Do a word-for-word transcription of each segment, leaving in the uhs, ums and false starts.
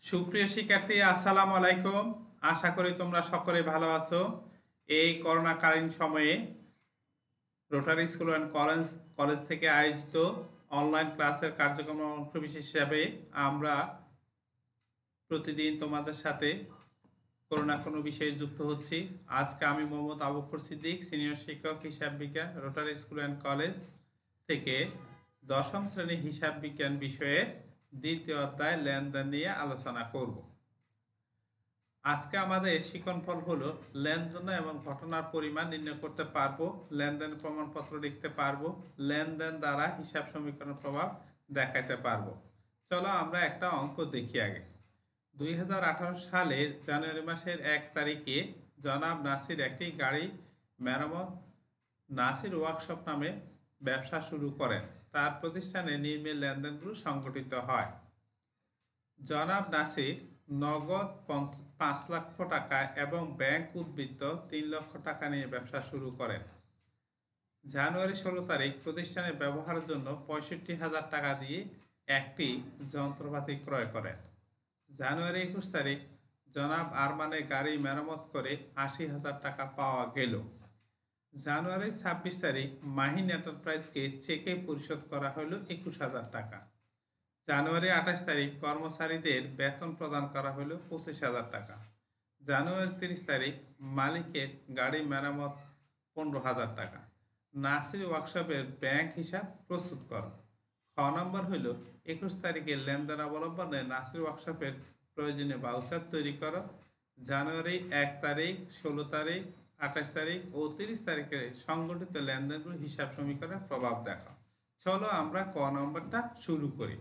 সুপ্রিয় শিক্ষার্থী, আসসালামু আলাইকুম। আশা করি তোমরা সকলে ভালো আছো। এই করোনাকালীন সময়ে Rotary school and college college থেকে আয়োজিত অনলাইন ক্লাসের কার্যক্রম অংশবিশেষ হিসাবে আমরা প্রতিদিন তোমাদের সাথে কোনো না কোনো বিষয়ে যুক্ত হচ্ছি। আজকে আমি মোহাম্মদ আবু বকর সিদ্দিক, সিনিয়র শিক্ষক হিসাব বিজ্ঞান, রোটারি স্কুল অ্যান্ড কলেজ থেকে দশম শ্রেণী হিসাব বিজ্ঞান বিষয়ের দ্বিতীয় অধ্যায় লেনদেন নিয়ে আলোচনা করব। আজকে আমাদের শিক্ষণফল হলো লেনদেন এবং ঘটনার পরিমাণ নির্ণয় করতে পারবো, লেনদেন প্রমাণপত্র লিখতে পারবো, লেনদেন দ্বারা হিসাব সমীকরণের প্রভাব দেখাতে পারবো। চলো আমরা একটা অঙ্ক দেখি আগে। দুই হাজার আঠারো সালের জানুয়ারি মাসের এক তারিখে জনাব নাসির একটি গাড়ি মেরামত নাসির ওয়ার্কশপ নামে ব্যবসা শুরু করেন। তার প্রতিষ্ঠানে নির্মেল লেনদেনগুলো সংগঠিত হয়। জনাব নাসির নগদ পাঁচ লক্ষ টাকা এবং ব্যাংক উদ্বৃত্ত তিন লক্ষ টাকা নিয়ে ব্যবসা শুরু করেন। জানুয়ারি ষোলো তারিখ প্রতিষ্ঠানে ব্যবহারের জন্য পঁয়ষট্টি হাজার টাকা দিয়ে একটি যন্ত্রপাতি ক্রয় করেন। জানুয়ারি একুশ তারিখ জনাব আরমানে গাড়ি মেরামত করে আশি হাজার টাকা পাওয়া গেল। জানুয়ারি ছাব্বিশ তারিখ মাহিন এন্টারপ্রাইজকে চেকে পরিশোধ করা হলো একুশ হাজার টাকা। জানুয়ারি আঠাশ তারিখ কর্মচারীদের বেতন প্রদান করা হলো পঁচিশ হাজার টাকা। জানুয়ারি তিরিশ তারিখ মালিকের গাড়ি মেরামত পনেরো হাজার টাকা। নাসির ওয়ার্কশপের ব্যাংক হিসাব প্রস্তুত করো। খ নম্বর হইল একুশ তারিখের লেনদেন অবলম্বনে নাসির ওয়ার্কশপের প্রয়োজনীয় ভাউচার তৈরি করো। জানুয়ারি এক তারিখ, ষোলো তারিখ, আঠাশ তারিখ ও তিরিশ তারিখের সংগঠিত লেনদেনগুলো হিসাব সমীকরণের প্রভাব দেখাও। চলো আমরা ক নম্বরটা শুরু করি।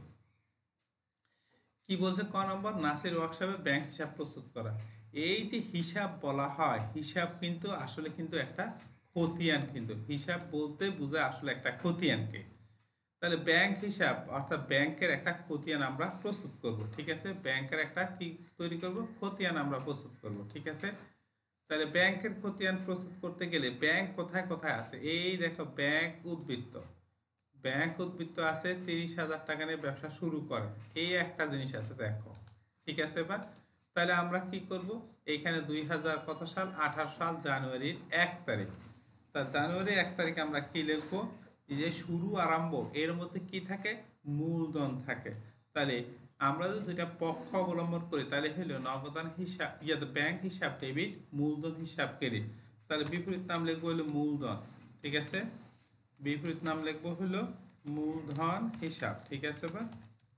কি বলছে ক নম্বর? নাসির ওয়ার্কশপে ব্যাংক হিসাব প্রস্তুত করা। এই যে হিসাব বলা হয়, হিসাব কিন্তু আসলে কিন্তু একটা খতিয়ান, কিন্তু হিসাব বলতে বোঝায় আসলে একটা খতিয়ানকে। তাহলে ব্যাংক হিসাব অর্থাৎ ব্যাংকের একটা খতিয়ান আমরা প্রস্তুত করব, ঠিক আছে। ব্যাংকের একটা কি তৈরি করব? খতিয়ান আমরা প্রস্তুত করব, ঠিক আছে। তাহলে ব্যাংকের খতিয়ান প্রস্তুত করতে গেলে ব্যাংক কোথায় কোথায় আছে? এই দেখো, ব্যাংক উদ্বৃত্ত, ব্যাংক উদ্বৃত্ত আছে তিরিশ হাজার টাকা নিয়ে ব্যবসা শুরু করে, এই একটা জিনিস আছে দেখো, ঠিক আছে। এবার তাহলে আমরা কি করব? এইখানে দুই হাজার কত সাল? আঠারো সাল জানুয়ারির এক তারিখ। তা জানুয়ারি এক তারিখে আমরা কি লিখবো? যে শুরু আরম্ভ এর মধ্যে কি থাকে? মূলধন থাকে। তাহলে আমরা যদি দুইটা পক্ষ অবলম্বন করি তাহলে হলো নগদান হিসাব ইয়াতে ব্যাংক হিসাব ডেবিট, মূলধন হিসাব ক্রেডিট। তাহলে বিপরীত নাম লিখবো হলো মূলধন, ঠিক আছে। বিপরীত নাম লিখবো হলো মূলধন হিসাব, ঠিক আছে। বা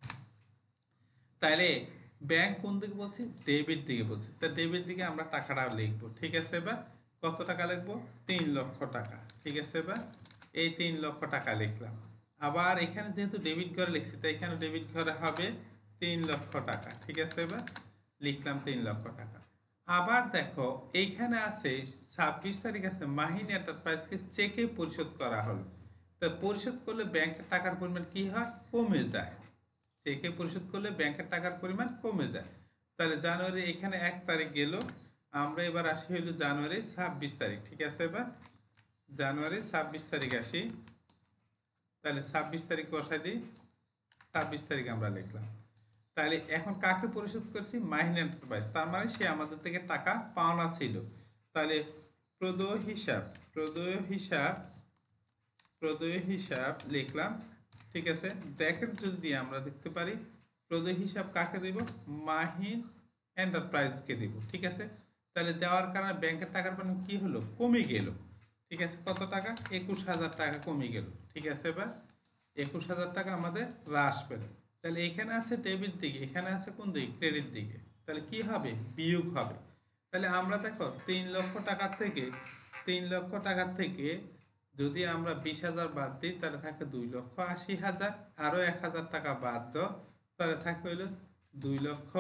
তাহলে ব্যাংক কোন দিকে বলছি? ডেবিট দিকে বলছি। তা ডেবিট দিকে আমরা টাকাটা লিখবো, ঠিক আছে। বা কত টাকা লিখবো? তিন লক্ষ টাকা, ঠিক আছে। বা এই তিন লক্ষ টাকা লিখলাম। আবার এখানে যেহেতু ডেবিট ঘরে লিখছি তাই এখানে ডেবিট ঘরে হবে তিন লক্ষ টাকা, ঠিক আছে। বা লিখলাম তিন লক্ষ টাকা। আবার দেখো এইখানে আছে ছাব্বিশ তারিখ আছে মাহিন এন্টারপ্রাইজকে চেকে পরিশোধ করা হলো। তো পরিশোধ করলে ব্যাংকের টাকার পরিমাণ কি হয়? কমে যায়। চেকে পরিশোধ করলে ব্যাংকের টাকার পরিমাণ কমে যায়। তাহলে জানুয়ারি এখানে এক তারিখ গেল, আমরা এবার আসি হইল জানুয়ারি ছাব্বিশ তারিখ, ঠিক আছে। এবার জানুয়ারি ছাব্বিশ তারিখ আসি। তাহলে ছাব্বিশ তারিখ বসাই দিই, ছাব্বিশ তারিখ আমরা লিখলাম। তাহলে এখন কাকে পরিশোধ করছি? মাহিন এন্টারপ্রাইজ, তার মানে সে আমাদের থেকে টাকা পাওনা ছিল। তাহলে প্রদেয় হিসাব, প্রদেয় হিসাব, প্রদেয় হিসাব লিখলাম, ঠিক আছে। ব্র্যাকেট যদি দিয়ে আমরা দেখতে পারি প্রদেয় হিসাব কাকে দিব? মাহিন এন্টারপ্রাইজকে দিব, ঠিক আছে। তাহলে দেওয়ার কারণে ব্যাংকের টাকার পরিমাণ কি হলো? কমে গেল, ঠিক আছে। কত টাকা? একুশ হাজার টাকা কমে গেল, ঠিক আছে। এবার একুশ হাজার টাকা আমাদের হ্রাস পেল। তাহলে এখানে আছে ডেবিট দিকে, এখানে আছে কোন দিকে? ক্রেডিট দিকে। তাহলে কি হবে? বিয়োগ হবে। তাহলে আমরা দেখো তিন লক্ষ টাকার থেকে তিন লক্ষ টাকার থেকে যদি আমরা বিশ হাজার বাদ দিই তাহলে থাকে দুই লক্ষ আশি হাজার, আরও এক হাজার টাকা বাদ দাও তাহলে থাকে হইল দুই লক্ষ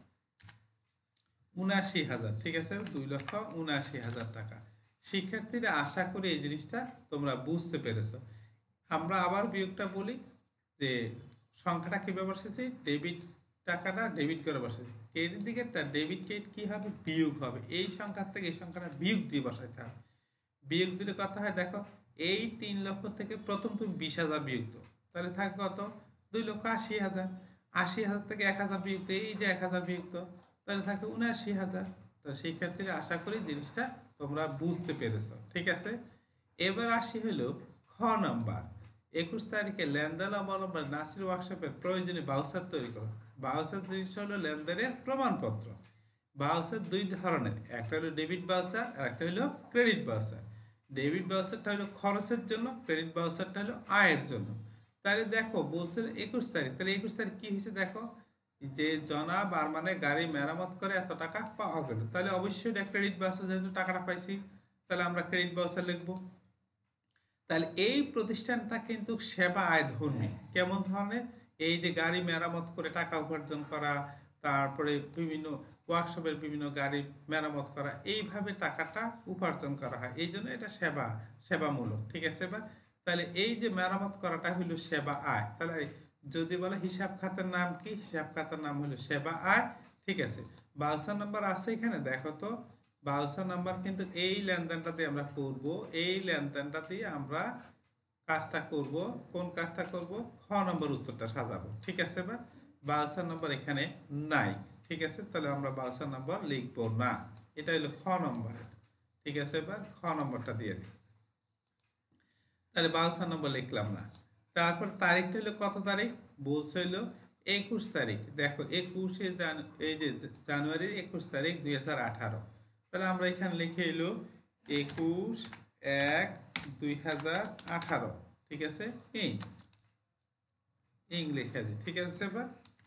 উনাশি হাজার, ঠিক আছে। দুই লক্ষ উনাশি হাজার টাকা। শিক্ষার্থীরা আশা করি এই জিনিসটা তোমরা বুঝতে পেরেছ। আমরা আবার বিয়োগটা বলি যে সংখ্যাটা কীভাবে বসেছি? ডেবিট টাকাটা ডেবিট করে বসেছি, ক্রেডিট দিকেরটা ডেবিট ক্রেডিট কী হবে? বিয়োগ হবে। এই সংখ্যার থেকে এই সংখ্যাটা বিয়োগ দিয়ে বসাইতে হবে। বিয়োগ দিলে কত হয় দেখো, এই তিন লক্ষ থেকে প্রথম তুমি বিশ হাজার বিয়োগ দাও, তাহলে থাকে কত? দুই লক্ষ আশি হাজার। আশি হাজার থেকে এক হাজার বিযুক্ত, এই যে এক হাজার বিযুক্ত, তাহলে থাকে উনআশি হাজার। তো সেই ক্ষেত্রে আশা করি জিনিসটা তোমরা বুঝতে পেরেছো, ঠিক আছে। এবার আসি হলো খ নাম্বার। একুশ তারিখে লেনদেন অবলম্বনে নাসির ওয়ার্কশপের প্রয়োজনীয় বাউচার তৈরি করো। বাউচার জিনিসটা হলো লেনদেনের প্রমাণপত্র। বাউচার দুই ধরনের, একটা হলো ডেবিট বাউচার আর একটা হলো ক্রেডিট বাউচার। ডেবিট বাউচারটা হলো খরচের জন্য, ক্রেডিট বাউচারটা হলো আয়ের জন্য। তাহলে দেখো বলছে একুশ তারিখ, তাহলে একুশ তারিখ কি হয়েছে দেখো, যে জনাব আর মানে গাড়ি মেরামত করে এত টাকা পাওয়া গেল, তাহলে অবশ্যই এটা ক্রেডিট বাউচার, যেহেতু টাকাটা পাইছি তাহলে আমরা ক্রেডিট বাউচার লিখবো। তাহলে এই প্রতিষ্ঠানটা কিন্তু সেবা আয় ধর্মী। কেমন ধরনের? এই যে গাড়ি মেরামত করে টাকা উপার্জন করা, তারপরে বিভিন্ন ওয়ার্কশপের বিভিন্ন গাড়ি মেরামত করা, এইভাবে টাকাটা উপার্জন করা হয়, এই জন্য এটা সেবা, সেবামূলক, ঠিক আছে। এবার তাহলে এই যে মেরামত করাটা হইল সেবা আয়। তাহলে যদি বলে হিসাব খাতের নাম কি, হিসাব খাতের নাম হলো সেবা আয়, ঠিক আছে। বাউচার নাম্বার আছে এখানে, দেখো তো বাউচার নাম্বার কিন্তু এই লেনদেনটা দিয়ে আমরা করব, এই লেনদেনটা দিয়ে আমরা কাজটা করব। কোন কাজটা করব? খ নম্বর উত্তরটা সাজাবো, ঠিক আছে। এবার বাউচার নাম্বার এখানে নাই, ঠিক আছে, তাহলে আমরা বাউচার নাম্বার লিখবো না, এটা হলো খ নম্বরের, ঠিক আছে। এবার খ নম্বরটা দিয়ে দিই, তাহলে বাউচার নম্বর লিখলাম না। তারপর তারিখটা হলো কত তারিখ? বলছে হলো একুশ তারিখ। দেখো একুশে জানু এই যে জানুয়ারির একুশ তারিখ দুই হাজার আঠারো। তাহলে আমরা এখানে লিখে এলো একুশ এক দুই হাজার আঠারো, ঠিক আছে। এই ইং লিখে দিই, ঠিক আছে। এবার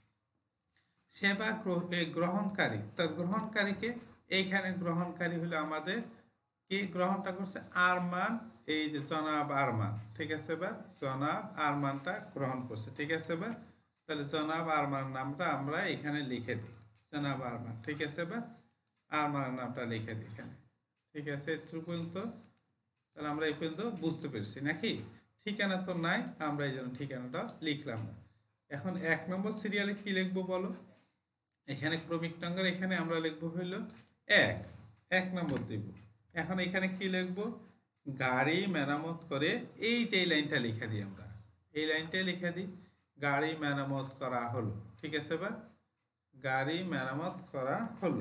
সেবা গ্রহণকারী, তার গ্রহণকারীকে, এইখানে গ্রহণকারী হলো আমাদের কি গ্রহণটা করছে? আরমান, এই যে জনাব আরমান, ঠিক আছে। এবার জনাব আরমানটা গ্রহণ করছে, ঠিক আছে। এবার তাহলে জনাব আরমান নামটা আমরা এখানে লিখে দিই, জনাব আরমান, ঠিক আছে। এবার আরমানের নামটা লিখে দিই এখানে, ঠিক আছে। এটুকু পর্যন্ত তাহলে আমরা এই পর্যন্ত বুঝতে পেরেছি নাকি? ঠিকানা তো নাই, আমরা এই জন্য ঠিকানাটা লিখলাম না। এখন এক নম্বর সিরিয়ালে কি লিখবো বলো? এখানে ক্রমিক নম্বর, এখানে আমরা লিখবো হইলো এক, এক নম্বর দিব। এখন এখানে কি লিখবো? গাড়ি মেরামত করে, এই যে এই লাইনটা লিখে দিই আমরা, এই লাইনটাই লিখে দিই, গাড়ি মেরামত করা হলো, ঠিক আছে। এবার গাড়ি মেরামত করা হলো,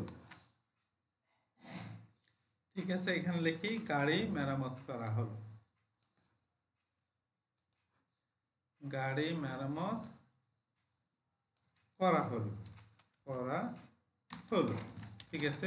ঠিক আছে। এখানে লিখি গাড়ি মেরামত করা হলো, গাড়ি মেরামত করা হলো, করা হলো, ঠিক আছে।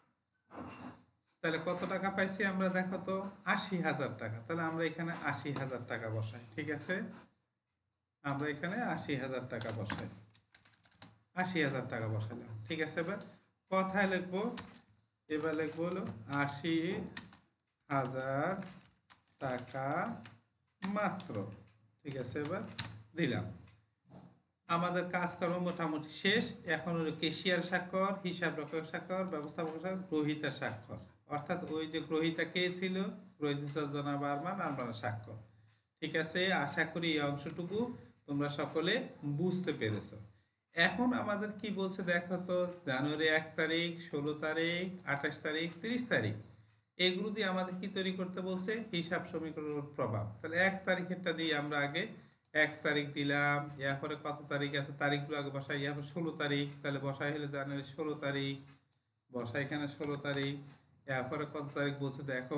তাহলে কত টাকা পাইছি আমরা দেখো তো? আশি হাজার টাকা। তাহলে আমরা এখানে আশি হাজার টাকা বসাই, ঠিক আছে। আমরা এখানে আশি হাজার টাকা বসাই, আশি হাজার টাকা বসালাম, ঠিক আছে। এবার কথায় লিখবো, এবার লিখবো হলো আশি হাজার টাকা মাত্র, ঠিক আছে। এবার দিলাম, আমাদের কাজকর্ম মোটামুটি শেষ। এখন হলো কেশিয়ার স্বাক্ষর, হিসাব রক্ষক স্বাক্ষর, ব্যবস্থাপক স্বাক্ষর, গ্রহিতা স্বাক্ষর, অর্থাৎ ওই যে গ্রহিতা কে ছিল? গ্রহিতা জনাব আরমান, আরমানের স্বাক্ষর, ঠিক আছে। আশা করি এই অংশটুকু তোমরা সকলে বুঝতে পেরেছো। এখন আমাদের কি বলছে দেখো তো, জানুয়ারি এক তারিখ, ষোলো তারিখ, আঠাশ তারিখ, তিরিশ তারিখ, এগুলো দিয়ে আমাদের কি তৈরি করতে বলছে? হিসাব সমীকরণের প্রভাব। তাহলে এক তারিখেরটা দিয়ে আমরা আগে এক তারিখ দিলাম, এরপরে কত তারিখ আছে তারিখগুলো আগে বসাই, এরপর ষোলো তারিখ, তাহলে বসাই হলে জানুয়ারি ষোলো তারিখ, বসাই এখানে ষোলো তারিখ। এরপরে কত তারিখ বলছে দেখো?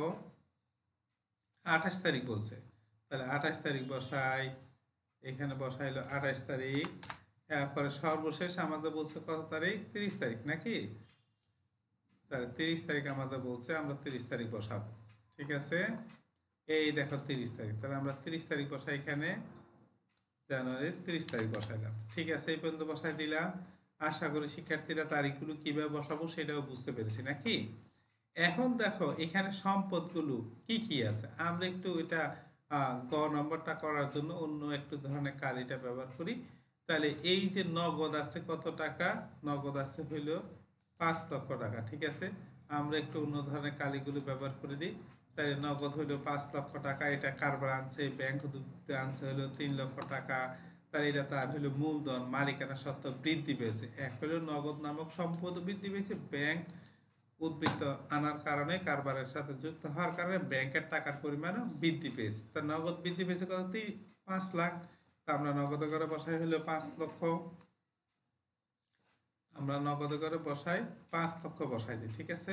আঠাশ তারিখ বলছে, তাহলে আঠাশ তারিখ বসাই, এখানে বসাইলো আঠাশ তারিখ। এরপরে সর্বশেষ আমাদের বলছে কত তারিখ? তিরিশ তারিখ নাকি? তাহলে তিরিশ তারিখ আমাদের বলছে, আমরা তিরিশ তারিখ বসাবো, ঠিক আছে। এই দেখো তিরিশ তারিখ, তাহলে আমরা তিরিশ তারিখ বসাই এখানে, জানুয়ারির তিরিশ তারিখ বসাইলাম, ঠিক আছে। এই পর্যন্ত বসাই দিলাম। আশা করি শিক্ষার্থীরা তারিখগুলো কিভাবে বসাবো সেটাও বুঝতে পেরেছি নাকি? এখন দেখো এখানে সম্পদগুলো কি কি আছে, আমরা একটু এটা গ নম্বরটা করার জন্য অন্য একটু ধরনের কালিটা ব্যবহার করি। তাহলে এই যে নগদ আছে কত টাকা? নগদ আছে হইল পাঁচ লক্ষ টাকা, ঠিক আছে। আমরা একটু অন্য ধরনের কালিগুলো ব্যবহার করে দিই। তাহলে নগদ হইল পাঁচ লক্ষ টাকা, এটা কারবার আনছে, ব্যাংক আনছে হইলো তিন লক্ষ টাকা। তাহলে এটা তার হইলো মূলধন, মালিকানা সত্ত্ব বৃদ্ধি পেয়েছে। এক হইলো নগদ নামক সম্পদ বৃদ্ধি পেয়েছে, ব্যাংক উদ্বৃত্ত আনার কারণে, কারবারের সাথে যুক্ত হওয়ার কারণে ব্যাংকের টাকার পরিমাণও বৃদ্ধি পেয়েছে। তা নগদ বৃদ্ধি পেয়েছে কত? পাঁচ লাখ। তা আমরা নগদ করে বসাই হলো পাঁচ লক্ষ, আমরা নগদে করে বসাই পাঁচ লক্ষ বসাই দিই, ঠিক আছে।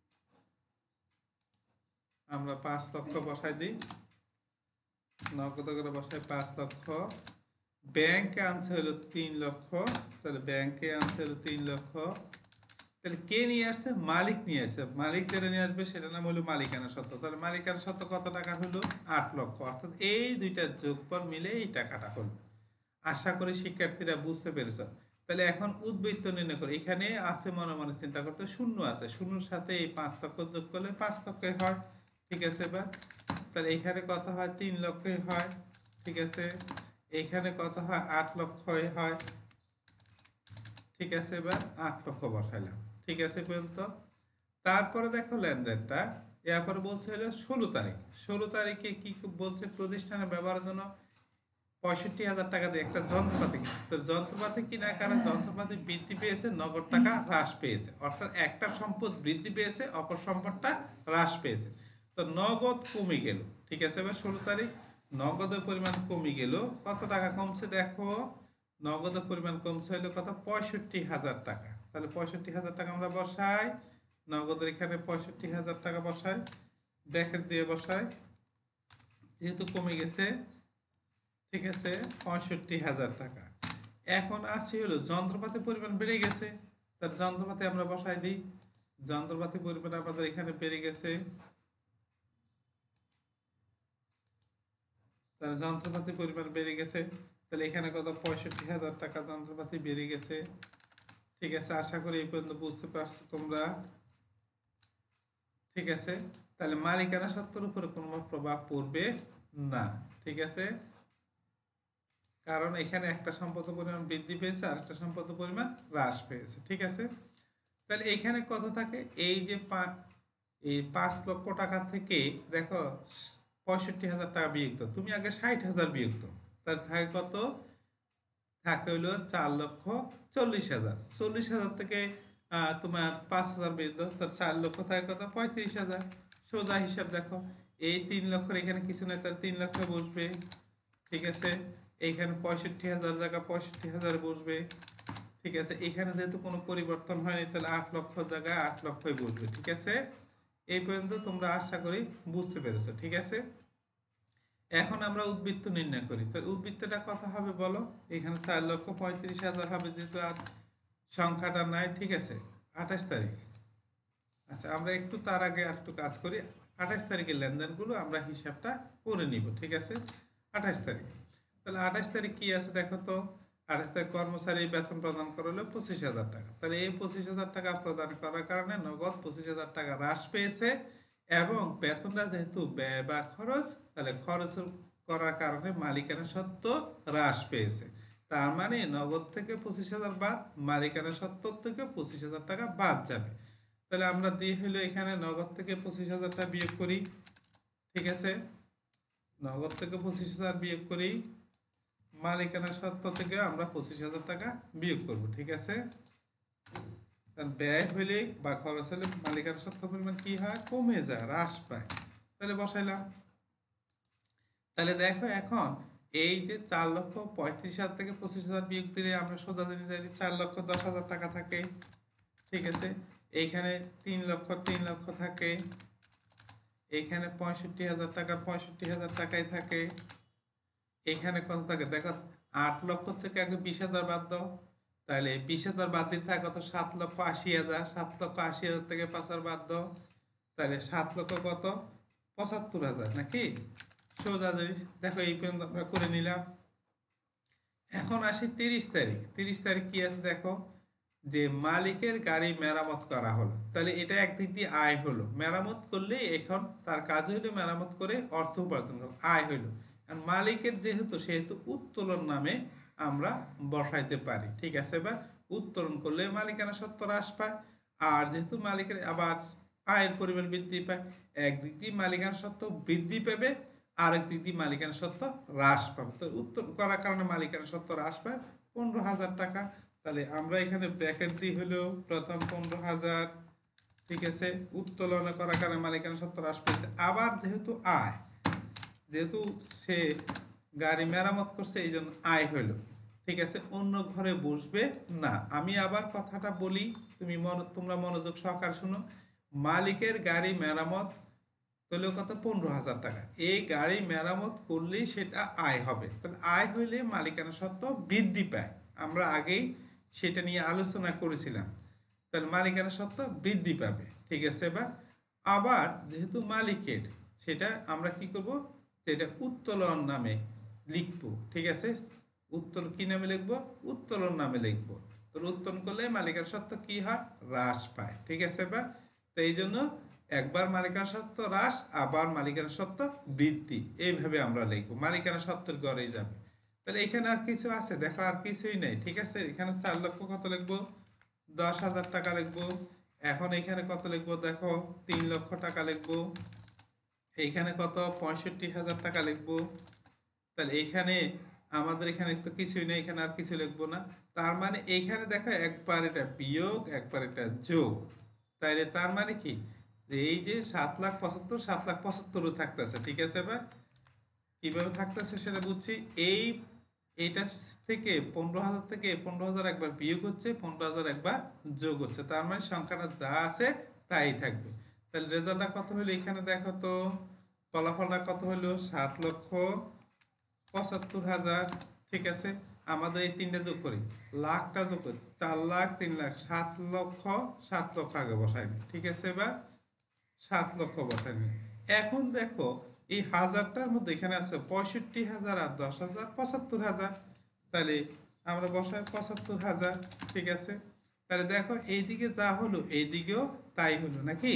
আমরা পাঁচ লক্ষ বসাই দিই, নগদে করে বসাই পাঁচ লক্ষ। ব্যাংকে আনছে হলো তিন লক্ষ, তাহলে ব্যাংকে আনছে হলো তিন লক্ষ। তাহলে কে নিয়ে আসছে? মালিক নিয়ে আসছে। মালিক যেটা নিয়ে আসবে সেটা নাম হলো মালিকানা সত্ত্ব। তাহলে মালিকানা সত্ত্ব কত টাকা হলো? আট লক্ষ। অর্থাৎ এই দুইটা যোগফল মিলে এই টাকাটা হলো। আশা করি শিক্ষার্থীরা বুঝতে পেরেছ। তাহলে এখন উদ্বৃত্ত নির্ণয় করে, এখানে আছে মনে মনে চিন্তা করতে শূন্য আছে, শূন্যর সাথে এই পাঁচ লক্ষ যোগ করলে পাঁচ লক্ষই হয়, ঠিক আছে। এবার তাহলে এখানে কত হয়? তিন লক্ষই হয়, ঠিক আছে। এখানে কত হয়? আট লক্ষই হয়, ঠিক আছে। এবার আট লক্ষ বসাইলাম, ঠিক আছে পর্যন্ত। তারপরে দেখো লেনদেনটা, এরপরে বলছে হলো ষোলো তারিখ। ষোলো তারিখে কি বলছে? প্রতিষ্ঠানে ব্যবহারের জন্য পঁয়ষট্টি হাজার টাকা দিয়ে একটা যন্ত্রপাতি, তো যন্ত্রপাতি কিনার কারণে যন্ত্রপাতি বৃদ্ধি পেয়েছে, নগদ টাকা হ্রাস পেয়েছে। অর্থাৎ একটা সম্পদ বৃদ্ধি পেয়েছে, অপর সম্পদটা হ্রাস পেয়েছে। তো নগদ কমে গেল, ঠিক আছে। এবার ষোলো তারিখ নগদের পরিমাণ কমে গেল। কত টাকা কমছে দেখো? নগদের পরিমাণ কমছে হলো কত? পঁয়ষট্টি হাজার টাকা। তাহলে পঁয়ষট্টি হাজার টাকা আমরা বসাই, নগদের এখানে পঁয়ষট্টি হাজার টাকা বসাই, ব্র্যাকেট দিয়ে বসাই, যেহেতু কমে গেছে, ঠিক আছে, পঁয়ষট্টি হাজার টাকা। এখন আসছে হলো যন্ত্রপাতির পরিমাণ বেড়ে গেছে, তার যন্ত্রপাতি আমরা বসাই দিই। যন্ত্রপাতির পরিমাণ আমাদের এখানে বেড়ে গেছে, তার যন্ত্রপাতির পরিমাণ বেড়ে গেছে। তাহলে এখানে কত? পঁয়ষট্টি হাজার টাকা যন্ত্রপাতি বেড়ে গেছে, ঠিক আছে। আশা করি এই পর্যন্ত বুঝতে পারছো তোমরা, ঠিক আছে। তাহলে মালিকানা সত্ত্বের উপরে কোনো প্রভাব পড়বে না, ঠিক আছে, কারণ এখানে একটা সম্পদের পরিমাণ বৃদ্ধি পেয়েছে আর একটা সম্পদের পরিমাণ হ্রাস পেয়েছে, ঠিক আছে। তাহলে এখানে কত থাকে? এই যে এই পাঁচ লক্ষ টাকা থেকে দেখো পঁয়ষট্টি হাজার টাকা বিয়োগ দাও, তুমি আগে ষাট হাজার বিয়োগ দাও, তাহলে থাকে কত? থাকে হইলো চার লক্ষ চল্লিশ হাজার। চল্লিশ হাজার থেকে আহ তোমার পাঁচ হাজার বিয়োগ দাও, তার চার লক্ষ থাকে কত? পঁয়ত্রিশ হাজার। সোজা হিসাব দেখো, এই তিন লক্ষের এখানে কিছু নেই, তার তিন লক্ষ বসবে, ঠিক আছে। এইখানে পঁয়ষট্টি হাজার জায়গা পঁয়ষট্টি হাজার বসবে, ঠিক আছে। এখানে যেহেতু কোনো পরিবর্তন হয়নি, তাহলে আট লক্ষ জায়গায় আট লক্ষই বসবে, ঠিক আছে। এই পর্যন্ত তোমরা আশা করি বুঝতে পেরেছো, ঠিক আছে। এখন আমরা উদ্বৃত্ত নির্ণয় করি। তো উদ্বৃত্তটা কত হবে বলো? এখানে চার লক্ষ পঁয়ত্রিশ হাজার হবে, যেহেতু আর সংখ্যাটা নাই, ঠিক আছে। আঠাশ তারিখ, আচ্ছা আমরা একটু তার আগে একটু কাজ করি। আঠাশ তারিখের লেনদেনগুলো আমরা হিসাবটা করে নিব, ঠিক আছে। আঠাশ তারিখ, তাহলে আঠাশ তারিখ কি আছে দেখো তো? আঠাশ তারিখ কর্মচারী বেতন প্রদান করা হলো পঁচিশ হাজার টাকা। তাহলে এই পঁচিশ হাজার টাকা প্রদান করার কারণে নগদ পঁচিশ হাজার টাকা হ্রাস পেয়েছে, এবং বেতনটা যেহেতু ব্যয় বা খরচ, তাহলে খরচ করার কারণে মালিকানা সত্ত্ব হ্রাস পেয়েছে। তার মানে নগদ থেকে পঁচিশ হাজার বাদ, মালিকানা সত্ত্ব থেকে পঁচিশ হাজার টাকা বাদ যাবে। তাহলে আমরা দিয়ে হলো এখানে নগদ থেকে পঁচিশ হাজার টাকা বিয়োগ করি, ঠিক আছে। নগদ থেকে পঁচিশ হাজার বিয়োগ করি, মালিকানা সত্ত্ব থেকে আমরা পঁচিশ হাজার টাকা বিয়োগ করব, ঠিক আছে। ব্যয় হইলে বা খরচ হলে মালিকানা সত্ত্ব পরিমাণ কি হয়? কমে যায়, হ্রাস পায়। তাহলে বসাইলাম। তাহলে দেখো এখন এই যে চার লক্ষ পঁয়ত্রিশ হাজার থেকে পঁচিশ হাজার বিয়োগ দিলে আমরা সোজা জানি চার লক্ষ দশ হাজার টাকা থাকে, ঠিক আছে। এইখানে তিন লক্ষ তিন লক্ষ থাকে, এইখানে পঁয়ষট্টি হাজার টাকা পঁয়ষট্টি হাজার টাকাই থাকে। এইখানে কত থাকে দেখো? আট লক্ষ থেকে আগে বিশ হাজার বাদ দাও, তাহলে বিশ হাজার বাদ দিতে থাকে কত? সাত লক্ষ আশি হাজার। সাত লক্ষ আশি হাজার থেকে পাঁচ হাজার বাদ দাও, তাহলে সাত লক্ষ কত? পঁচাত্তর হাজার, নাকি? সোজা জিনিস দেখো, এই পর্যন্ত আমরা করে নিলাম। এখন আসি তিরিশ তারিখ। তিরিশ তারিখ কি আছে দেখো? যে মালিকের গাড়ি মেরামত করা হলো, তাহলে এটা একদিক দিয়ে আয় হলো। মেরামত করলে এখন তার কাজ হইলো মেরামত করে অর্থ উপার্জন করা, আয় হইলো। আর মালিকের যেহেতু, সেহেতু উত্তোলন নামে আমরা বসাইতে পারি, ঠিক আছে। বা উত্তোলন করলে মালিকানা সত্ত্ব হ্রাস পায়, আর যেহেতু মালিকের আবার আয়ের পরিমাণ বৃদ্ধি পায়, একদিক দিয়ে মালিকানা সত্ত্ব বৃদ্ধি পাবে, আরেক দিক দিয়ে মালিকানা সত্ত্ব হ্রাস পাবে। তো উত্তোলন করার কারণে মালিকানা সত্ত্ব হ্রাস পায় পনেরো হাজার টাকা। তাহলে আমরা এখানে ব্র্যাকেট দিই হলো প্রথম পনেরো হাজার, ঠিক আছে। উত্তোলন করার কারণে মালিকানা সত্ত্ব হ্রাস পেয়েছে। আবার যেহেতু আয়, যেহেতু সে গাড়ি মেরামত করছে, এই জন্য আয় হইল, ঠিক আছে, অন্য ঘরে বসবে না। আমি আবার কথাটা বলি, তুমি মন তোমরা মনোযোগ সহকারে শুনো। মালিকের গাড়ি মেরামত করলেও কত, পনেরো হাজার টাকা। এই গাড়ি মেরামত করলেই সেটা আয় হবে। তাহলে আয় হইলে মালিকানা সত্ত্ব বৃদ্ধি পায়। আমরা আগেই সেটা নিয়ে আলোচনা করেছিলাম। তাহলে মালিকানা সত্ত্ব বৃদ্ধি পাবে। ঠিক আছে, এবার আবার যেহেতু মালিকের, সেটা আমরা কি করব, সেটা উত্তোলন নামে লিখবো। ঠিক আছে, উত্তোলন কি নামে লিখবো, উত্তোলন নামে লিখবো। তো উত্তোলন করলে মালিকানা সত্ত্ব কি হয়, হ্রাস পায়। ঠিক আছে, এবার তো এই জন্য একবার মালিকানা সত্ত্ব হ্রাস, আবার মালিকানা সত্ত্ব বৃদ্ধি, এইভাবে আমরা লিখবো। মালিকানা সত্ত্বের গড়েই যাবে। তাহলে এখানে আর কিছু আছে, দেখো আর কিছুই নেই। ঠিক আছে, এখানে চার লক্ষ কত লিখবো, দশ হাজার টাকা লিখবো। এখন এখানে কত লিখবো, দেখো তিন লক্ষ টাকা লিখবো। এইখানে কত, পঁয়ষট্টি হাজার টাকা লিখবো। তাহলে এইখানে আমাদের এখানে তো কিছুই নেই, এখানে আর কিছু লিখবো না। তার মানে এইখানে দেখো একবার এটা বিয়োগ, একবার এটা যোগ। তাইলে তার মানে কি, যে এই যে সাত লাখ পঁচাত্তর, সাত লাখ পঁচাত্তরও থাকতেছে। ঠিক আছে, এবার কিভাবে থাকতেছে সেটা বুঝছি। এই এইটা থেকে পনেরো হাজার থেকে পনেরো হাজার একবার বিয়োগ হচ্ছে, পনেরো হাজার একবার যোগ হচ্ছে। তার মানে সংখ্যাটা যা আছে তাই থাকবে। তাহলে রেজাল্টটা কত হলো, এখানে দেখো তো ফলাফলটা কত হলো, সাত লক্ষ পঁচাত্তর হাজার। ঠিক আছে, আমাদের এই তিনটা যোগ করি, লাখটা যোগ করি, চার লাখ, তিন লাখ, সাত লক্ষ। সাত লক্ষ আগে বসাইনি। ঠিক আছে, এবার সাত লক্ষ বসাইনি। এখন দেখো এই হাজারটার মধ্যে এখানে আছে পঁয়ষট্টি হাজার আর দশ হাজার, পঁচাত্তর হাজার। তাহলে আমরা বসাই পঁচাত্তর হাজার। ঠিক আছে, তাহলে দেখো এইদিকে যা হলো এইদিকেও তাই হলো নাকি,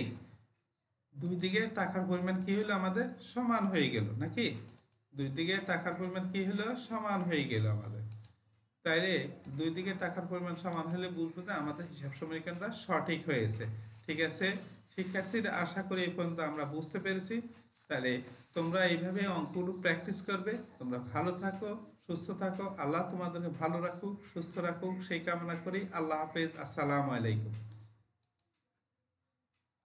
দুই দিকে টাকার পরিমাণ কি হলো, আমাদের সমান হয়ে গেল নাকি, দুই দিকে টাকার পরিমাণ কি হলো, সমান হয়ে গেল আমাদের। তাইলে দুই দিকে টাকার পরিমাণ সমান হলে বুঝবো যে আমাদের হিসাব সমীকরণটা সঠিক হয়েছে। ঠিক আছে শিক্ষার্থীরা, আশা করি এই পর্যন্ত আমরা বুঝতে পেরেছি। তাহলে তোমরা এইভাবে অঙ্কগুলো প্র্যাকটিস করবে। তোমরা ভালো থাকো, সুস্থ থাকো, আল্লাহ তোমাদেরকে ভালো রাখুক, সুস্থ রাখুক, সেই কামনা করি। আল্লাহ হাফেজ, আসসালামু আলাইকুম।